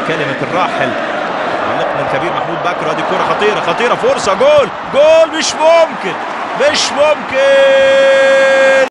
كلمة الراحل معلقنا الكبير محمود بكر. هذه كرة خطيرة خطيرة، فرصة جول، جول مش ممكن مش ممكن.